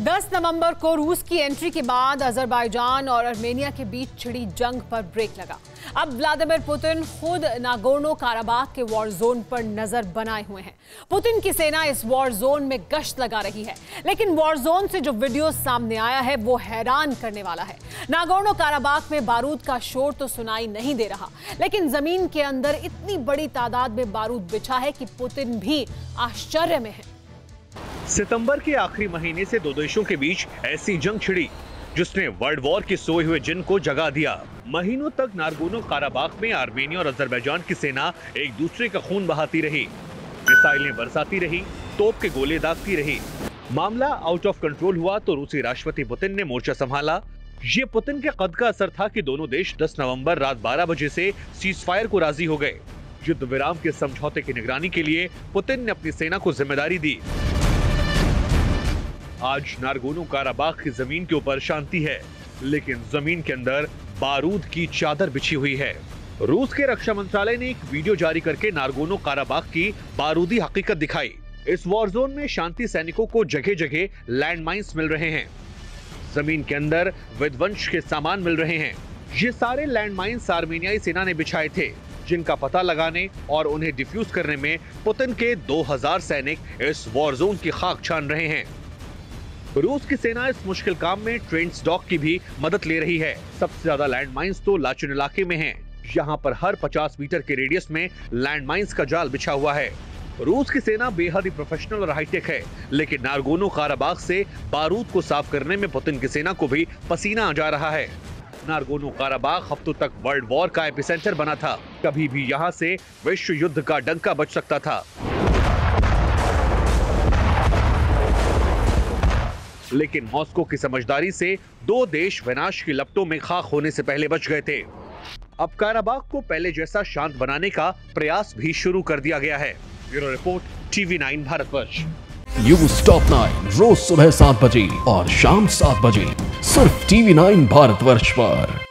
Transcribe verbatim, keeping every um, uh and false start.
दस नवंबर को रूस की एंट्री के बाद अजरबैजान और आर्मेनिया के बीच छिड़ी जंग पर ब्रेक लगा। अब व्लादिमीर पुतिन खुद नागोर्नो काराबाख के वॉर जोन पर नजर बनाए हुए हैं। पुतिन की सेना इस वॉर जोन में गश्त लगा रही है, लेकिन वॉर जोन से जो वीडियो सामने आया है वो हैरान करने वाला है। नागोर्नो काराबाख में बारूद का शोर तो सुनाई नहीं दे रहा, लेकिन जमीन के अंदर इतनी बड़ी तादाद में बारूद बिछा है कि पुतिन भी आश्चर्य में है। सितंबर के आखिरी महीने से दो देशों के बीच ऐसी जंग छिड़ी जिसने वर्ल्ड वॉर के सोए हुए जिन को जगा दिया। महीनों तक नागोर्नो काराबाख में आर्मेनिया और अजरबैजान की सेना एक दूसरे का खून बहाती रही, मिसाइलें बरसाती रही, तोप के गोले दागती रही। मामला आउट ऑफ कंट्रोल हुआ तो रूसी राष्ट्रपति पुतिन ने मोर्चा संभाला। ये पुतिन के कद का असर था कि दोनों देश दस नवंबर रात बारह बजे से सीज फायर को राजी हो गए। युद्ध विराम के समझौते की निगरानी के लिए पुतिन ने अपनी सेना को जिम्मेदारी दी। आज नागोर्नो काराबाख की जमीन के ऊपर शांति है, लेकिन जमीन के अंदर बारूद की चादर बिछी हुई है। रूस के रक्षा मंत्रालय ने एक वीडियो जारी करके नागोर्नो काराबाख की बारूदी हकीकत दिखाई। इस वॉर जोन में शांति सैनिकों को जगह जगह लैंडमाइंस मिल रहे हैं, जमीन के अंदर विध्वंस के सामान मिल रहे हैं। ये सारे लैंडमाइंस आर्मेनियाई सेना ने बिछाए थे, जिनका पता लगाने और उन्हें डिफ्यूज करने में पुतिन के दो हज़ार सैनिक इस वॉर जोन की खाक छान रहे हैं। रूस की सेना इस मुश्किल काम में ट्रेंच डॉग की भी मदद ले रही है। सबसे ज्यादा लैंडमाइंस तो लाचुन इलाके में हैं। यहाँ पर हर पचास मीटर के रेडियस में लैंडमाइंस का जाल बिछा हुआ है। रूस की सेना बेहद ही प्रोफेशनल और हाईटेक है, लेकिन नागोर्नो काराबाख से बारूद को साफ करने में पुतिन की सेना को भी पसीना आ जा रहा है। नागोर्नो काराबाख हफ्तों तक वर्ल्ड वॉर का एपिसेंटर बना था। कभी भी यहाँ से विश्व युद्ध का डंका बज सकता था, लेकिन मॉस्को की समझदारी से दो देश विनाश की लपटों में खाक होने से पहले बच गए थे। अब काराबाख को पहले जैसा शांत बनाने का प्रयास भी शुरू कर दिया गया है। Bureau report, TV nine Bharatvarsh. News top nine रोज सुबह सात बजे और शाम सात बजे सिर्फ टीवी नाइन भारतवर्ष पर।